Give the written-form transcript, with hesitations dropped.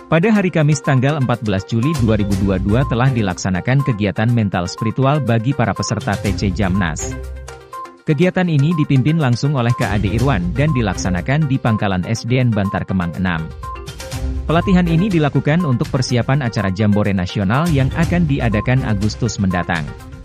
Pada hari Kamis tanggal 14 Juli 2022 telah dilaksanakan kegiatan mental spiritual bagi para peserta TC Jamnas. Kegiatan ini dipimpin langsung oleh KAD Irwan dan dilaksanakan di Pangkalan SDN Bantar Kemang 6. Pelatihan ini dilakukan untuk persiapan acara Jambore Nasional yang akan diadakan Agustus mendatang.